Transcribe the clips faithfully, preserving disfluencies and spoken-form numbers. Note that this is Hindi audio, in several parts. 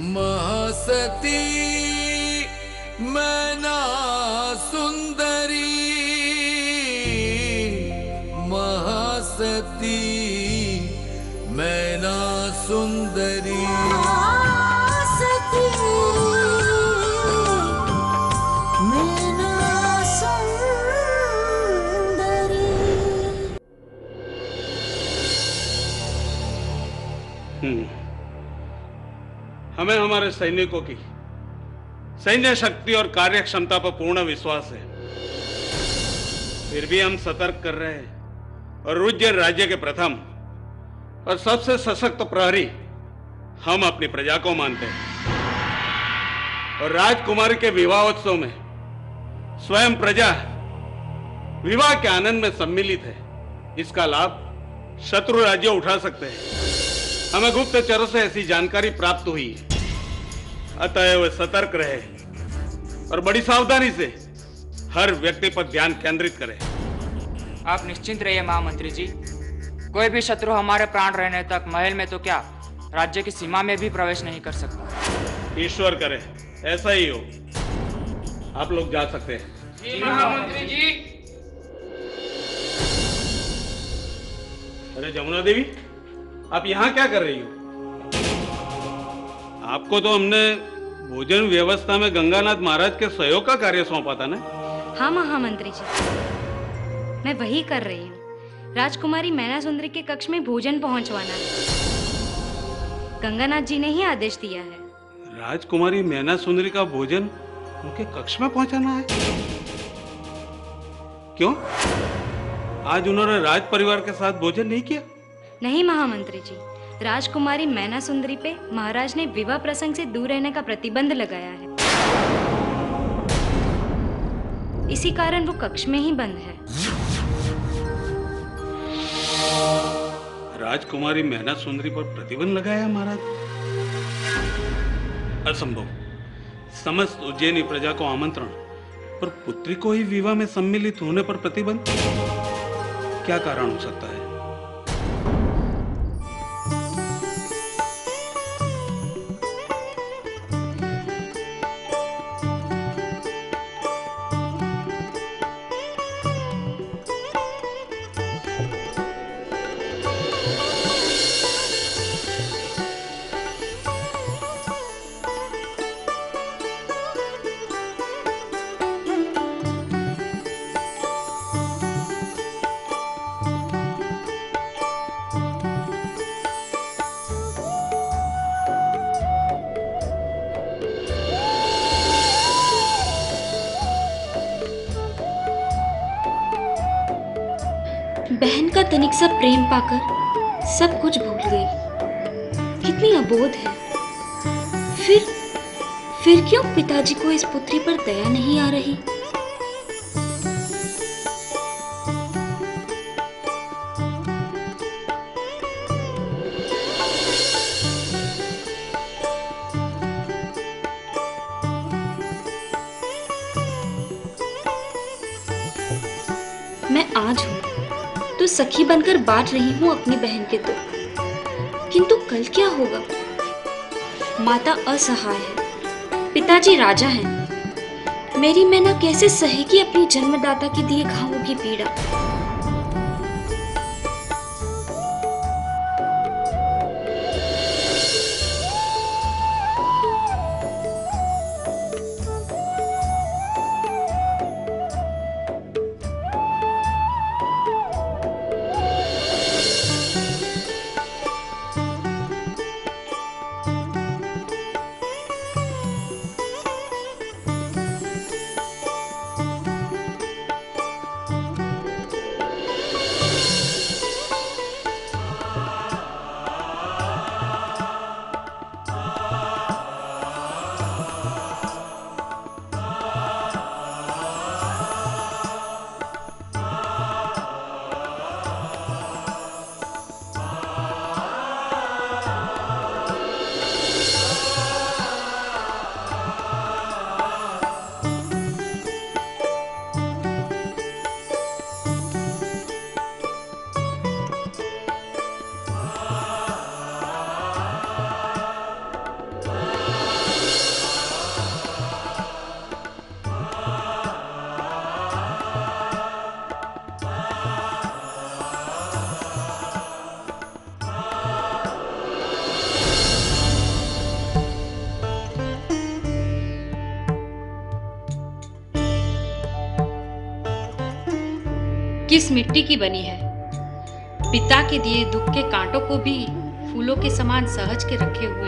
महासती मैना सुंदरी, महासती मैना सुंदरी, महासती मैना सुंदरी। हम्म हमें हमारे सैनिकों की सैन्य शक्ति और कार्य क्षमता पर पूर्ण विश्वास है। फिर भी हम सतर्क कर रहे हैं और उज्जैन राज्य के प्रथम और सबसे सशक्त प्रहरी हम अपनी प्रजा को मानते हैं। और राजकुमारी के विवाहोत्सव में स्वयं प्रजा विवाह के आनंद में सम्मिलित है। इसका लाभ शत्रु राज्य उठा सकते हैं। हमें गुप्तचरों से ऐसी जानकारी प्राप्त हुई है, अतः वे सतर्क रहे और बड़ी सावधानी से हर व्यक्ति पर ध्यान केंद्रित करें। आप निश्चिंत रहिए महामंत्री जी, कोई भी शत्रु हमारे प्राण रहने तक महल में तो क्या राज्य की सीमा में भी प्रवेश नहीं कर सकता। ईश्वर करे ऐसा ही हो। आप लोग जा सकते हैं। जी महामंत्री जी। अरे जमुना देवी, आप यहाँ क्या कर रही हो? आपको तो हमने भोजन व्यवस्था में गंगानाथ महाराज के सहयोग का कार्य सौंपा था ना? हाँ महामंत्री जी, मैं वही कर रही हूँ। राजकुमारी मैना सुंदरी के कक्ष में भोजन पहुँचवाना है। गंगानाथ जी ने ही आदेश दिया है। राजकुमारी मैना सुंदरी का भोजन उनके कक्ष में पहुँचाना है? क्यों? आज उन्होंने राज परिवार के साथ भोजन नहीं किया? नहीं महामंत्री जी, राजकुमारी मैना सुंदरी पे महाराज ने विवाह प्रसंग से दूर रहने का प्रतिबंध लगाया है। इसी कारण वो कक्ष में ही बंद है। राजकुमारी मैना सुंदरी पर प्रतिबंध लगाया महाराज? असंभव। समस्त उज्जैनी प्रजा को आमंत्रण पर पुत्री को ही विवाह में सम्मिलित होने पर प्रतिबंध? क्या कारण हो सकता है? बहन का तनिक सा प्रेम पाकर सब कुछ भूल गई। कितनी अबोध है। फिर फिर क्यों पिताजी को इस पुत्री पर दया नहीं आ रही? मैं आज हूँ तो सखी बनकर बांट रही हूँ अपनी बहन के दुख, किंतु कल क्या होगा? माता असहाय है, पिताजी राजा हैं। मेरी मैना कैसे सहेगी अपनी जन्मदाता के दिए घावों की पीड़ा? किस मिट्टी की बनी है। पिता के दिए दुख के कांटों को भी फूलों के समान सहज के रखे हुए।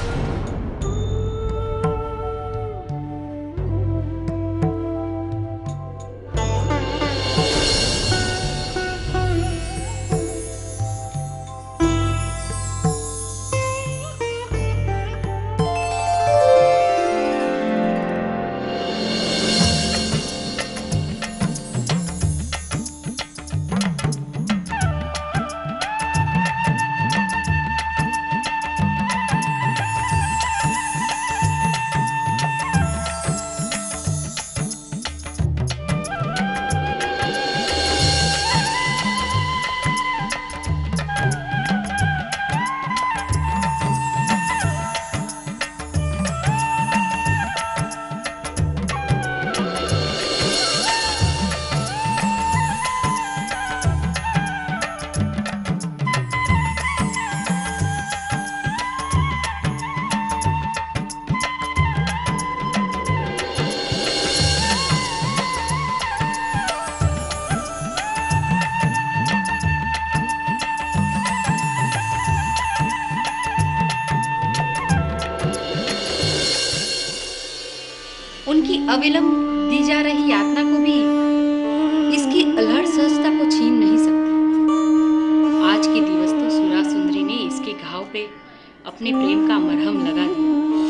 उनकी अविलंब दी जा रही यातना को भी इसकी अलहड़ सहजता को छीन नहीं सकती। आज के दिवस तो सुरा सुंदरी ने इसके घाव पे अपने प्रेम का मरहम लगा दिया,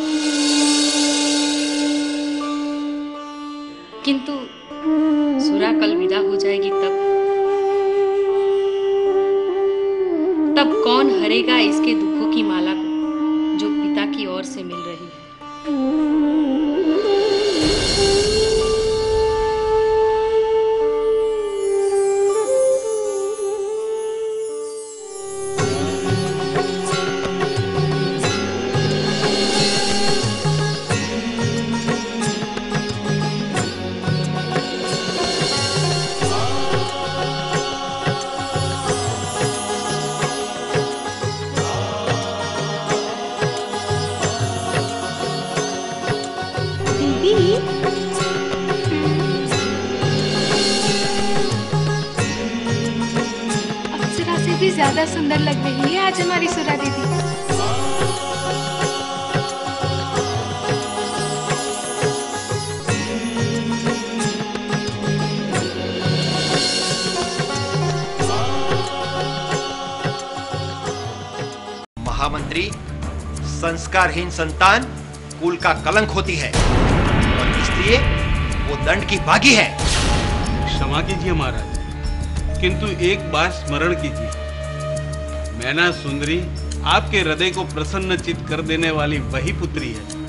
किंतु सुरा कल विदा हो जाएगी तब तब कौन हरेगा इसके दुखों की माला को जो पिता की ओर से मिल रही है। ज्यादा सुंदर लग रही है आज हमारी सुरा दीदी। महामंत्री, संस्कारहीन संतान कुल का कलंक होती है और इसलिए वो दंड की भागी है। क्षमा कीजिए महाराज, किंतु एक बात स्मरण कीजिए, मैना सुंदरी आपके हृदय को प्रसन्नचित कर देने वाली वही पुत्री है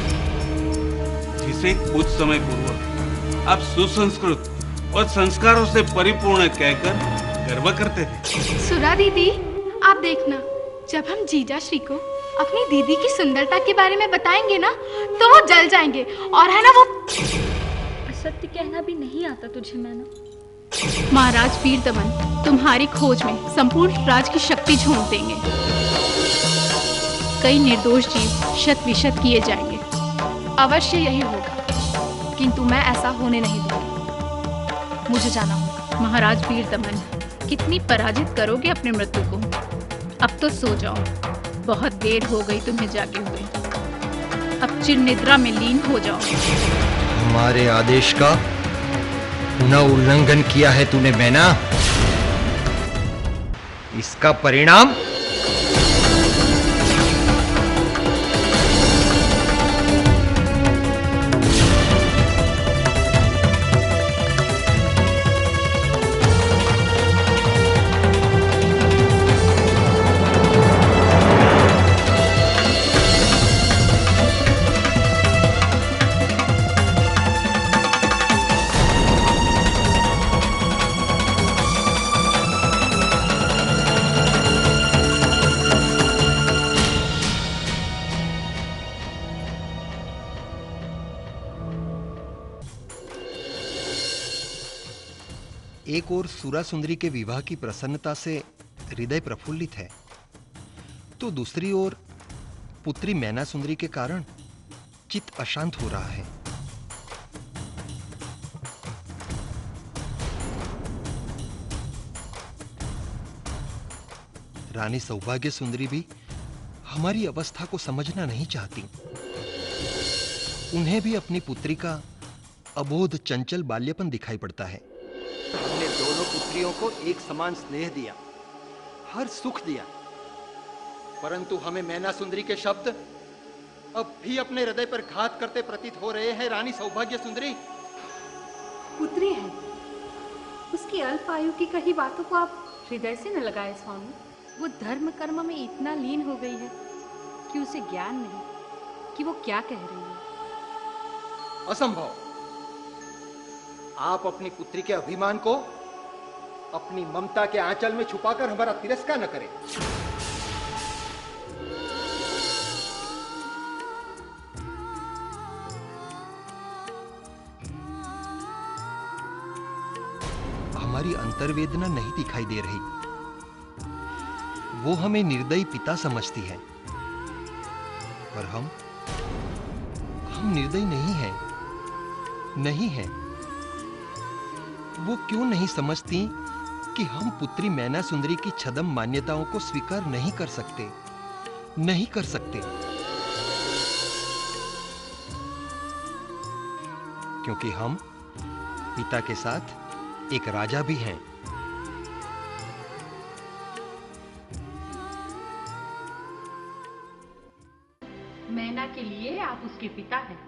जिसे कुछ समय पूर्व आप सुसंस्कृत और संस्कारों से परिपूर्ण कहकर गर्व करते थे। सुरा दीदी, आप देखना, जब हम जीजा श्री को अपनी दीदी की सुंदरता के बारे में बताएंगे ना तो वो जल जाएंगे, और है ना वो। असत्य कहना भी नहीं आता तुझे मैना। महाराज वीर दमन तुम्हारी खोज में संपूर्ण राज की शक्ति झोंक देंगे। कई निर्दोष जीव शत विशत किए जाएंगे। अवश्य यही होगा, किंतु मैं ऐसा होने नहीं दूंगी। मुझे जाना होगा। महाराज वीर दमन, कितनी पराजित करोगे अपने मृत्यु को। अब तो सो जाओ, बहुत देर हो गई तुम्हें जागे हुए। अब चिर निद्रा में लीन हो जाओ। हमारे आदेश का न उल्लंघन किया है तूने मैना, इसका परिणाम एक ओर सुरा सुंदरी के विवाह की प्रसन्नता से हृदय प्रफुल्लित है, तो दूसरी ओर पुत्री मैना सुंदरी के कारण चित्त अशांत हो रहा है। रानी सौभाग्य सुंदरी भी हमारी अवस्था को समझना नहीं चाहती। उन्हें भी अपनी पुत्री का अबोध चंचल बाल्यपन दिखाई पड़ता है। हमने दोनों पुत्रियों को एक समान स्नेह दिया, हर सुख दिया, परंतु हमें मैना सुंदरी के शब्द अब भी अपने हृदय पर घात करते प्रतीत हो रहे हैं। रानी सौभाग्य सुंदरी पुत्री है, उसकी अल्प आयु की कही बातों को आप हृदय से न लगाए स्वामी। वो धर्म कर्म में इतना लीन हो गई है कि उसे ज्ञान नहीं कि वो क्या कह रही है। असंभव। आप अपनी पुत्री के अभिमान को अपनी ममता के आंचल में छुपाकर हमारा तिरस्कार न करें। हमारी अंतर्वेदना नहीं दिखाई दे रही। वो हमें निर्दयी पिता समझती है, पर हम हम निर्दयी नहीं हैं, नहीं हैं। वो क्यों नहीं समझती कि हम पुत्री मैना सुंदरी की छद्म मान्यताओं को स्वीकार नहीं कर सकते, नहीं कर सकते, क्योंकि हम पिता के साथ एक राजा भी हैं। मैना के लिए आप उसके पिता हैं।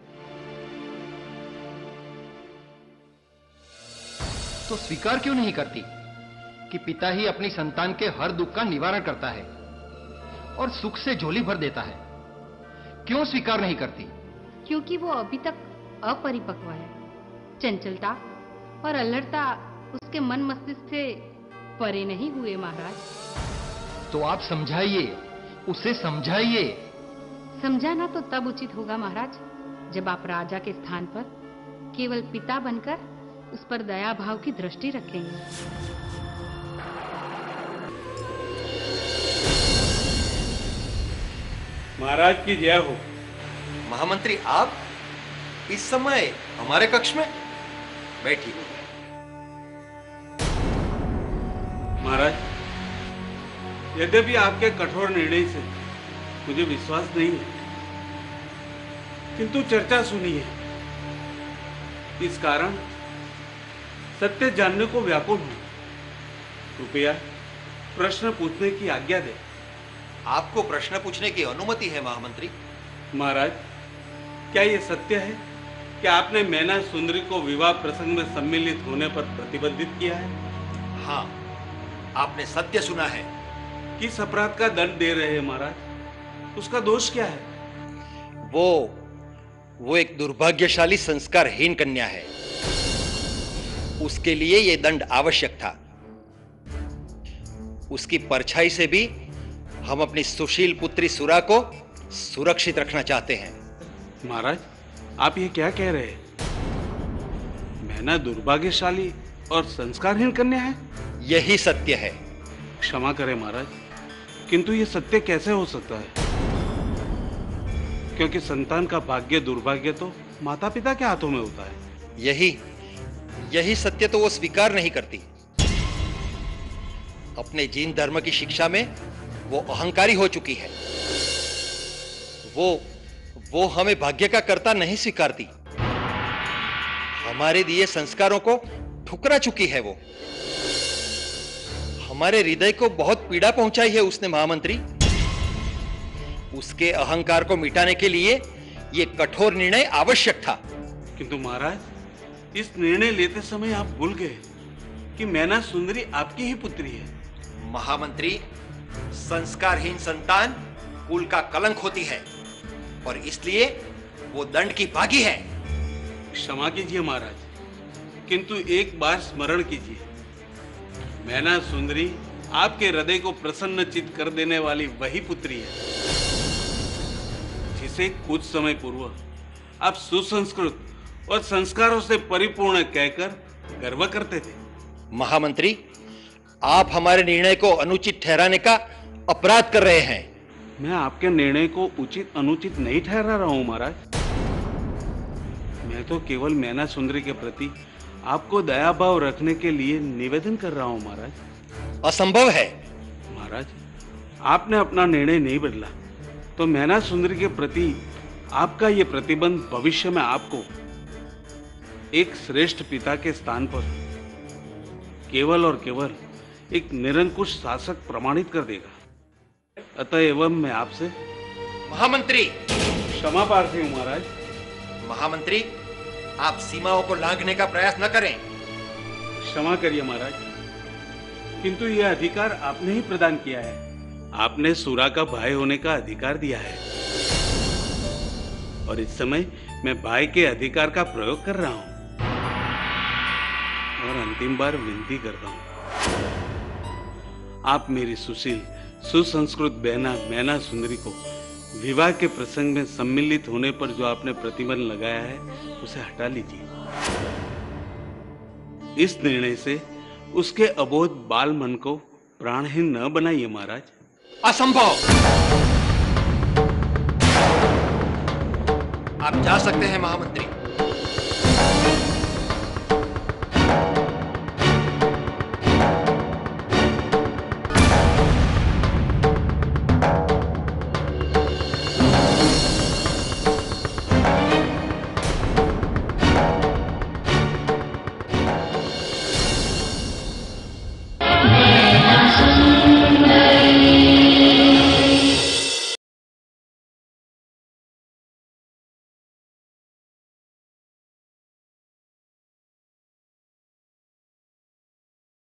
तो स्वीकार क्यों नहीं करती कि पिता ही अपनी संतान के हर दुख का निवारण करता है और सुख से झोली भर देता है? क्यों स्वीकार नहीं करती? क्योंकि वो अभी तक अपरिपक्व है। चंचलता और अल्लड़ता उसके मन मस्तिष्क से परे नहीं हुए महाराज। तो आप समझाइए, उसे समझाइए। समझाना तो तब उचित होगा महाराज, जब आप राजा के स्थान पर केवल पिता बनकर उस पर दया भाव की दृष्टि रखेंगे। महाराज की जय हो। महामंत्री, आप इस समय हमारे कक्ष में बैठी हो। महाराज, यद्यपि आपके कठोर निर्णय से मुझे विश्वास नहीं है, किंतु चर्चा सुनी है, इस कारण सत्य जानने को व्याकुल हूं। कृपया प्रश्न पूछने की आज्ञा दे। आपको प्रश्न पूछने की अनुमति है महामंत्री। महाराज, क्या यह सत्य है कि आपने मैना सुंदरी को विवाह प्रसंग में सम्मिलित होने पर प्रतिबंधित किया है? हाँ, आपने सत्य सुना है। किस अपराध का दंड दे रहे हैं महाराज? उसका दोष क्या है? वो वो एक दुर्भाग्यशाली संस्कारहीन कन्या है। उसके लिए यह दंड आवश्यक था। उसकी परछाई से भी हम अपनी सुशील पुत्री सुरा को सुरक्षित रखना चाहते हैं। महाराज, आप ये क्या कह रहे हैं? मैना दुर्भाग्यशाली और संस्कारहीन कन्या है? यही सत्य है। क्षमा करें महाराज, किंतु ये सत्य कैसे हो सकता है? क्योंकि संतान का भाग्य दुर्भाग्य तो माता पिता के हाथों में होता है। यही यही सत्य तो वो स्वीकार नहीं करती। अपने जीन धर्म की शिक्षा में वो अहंकारी हो चुकी है। वो वो हमें भाग्य का कर्ता नहीं स्वीकारती। हमारे दिए संस्कारों को ठुकरा चुकी है। वो हमारे हृदय को बहुत पीड़ा पहुंचाई है उसने महामंत्री। उसके अहंकार को मिटाने के लिए यह कठोर निर्णय आवश्यक था। किंतु महाराज, इस निर्णय लेते समय आप भूल गए कि मैना सुंदरी आपकी ही पुत्री है। महामंत्री, संस्कारहीन संतान कुल का कलंक होती है और इसलिए वो दंड की भागी है। क्षमा कीजिए महाराज, किंतु एक बार स्मरण कीजिए, मैना सुंदरी आपके हृदय को प्रसन्न चित्त कर देने वाली वही पुत्री है जिसे कुछ समय पूर्व आप सुसंस्कृत और संस्कारों से परिपूर्ण कहकर गर्व करते थे। महामंत्री, आप हमारे निर्णय को अनुचित ठहराने का अपराध कर रहे हैं। मैं आपके निर्णय को उचित अनुचित नहीं ठहरा रहा हूं महाराज। मैं तो केवल मैना सुंदरी के प्रति आपको दया भाव रखने के लिए निवेदन कर रहा हूं महाराज। असंभव है। महाराज, महाराज, आपने अपना निर्णय नहीं बदला तो मैना सुंदरी के प्रति आपका ये प्रतिबंध भविष्य में आपको एक श्रेष्ठ पिता के स्थान पर केवल और केवल एक निरंकुश शासक प्रमाणित कर देगा। अतएव मैं आपसे महामंत्री क्षमा प्रार्थी हूं महाराज। महामंत्री, आप सीमाओं को लांघने का प्रयास न करें। क्षमा करिए महाराज, किंतु यह अधिकार आपने ही प्रदान किया है। आपने सुरा का भाई होने का अधिकार दिया है और इस समय मैं भाई के अधिकार का प्रयोग कर रहा हूं और अंतिम बार विनती करता हूं, आप मेरी सुशील सुसंस्कृत बहना मैना सुंदरी को विवाह के प्रसंग में सम्मिलित होने पर जो आपने प्रतिबंध लगाया है उसे हटा लीजिए। इस निर्णय से उसके अबोध बाल मन को प्राणहीन न बनाइए महाराज। असंभव। आप जा सकते हैं महामंत्री।